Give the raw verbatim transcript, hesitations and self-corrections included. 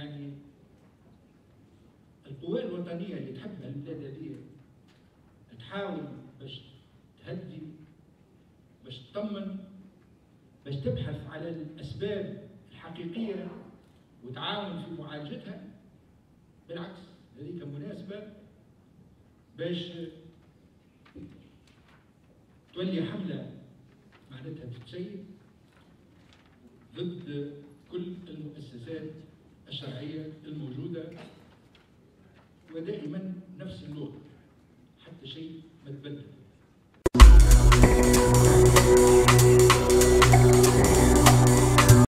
يعني القوى الوطنيه اللي تحبها البلاد هذه تحاول باش تهدي، باش تطمن، باش تبحث على الاسباب الحقيقيه وتعاون في معالجتها. بالعكس هذيك مناسبه باش تولي حمله معناتها تتسيد ضد كل المؤسسات الشرعيه الموجوده، ودائما نفس اللغه حتى شيء ما تبدل.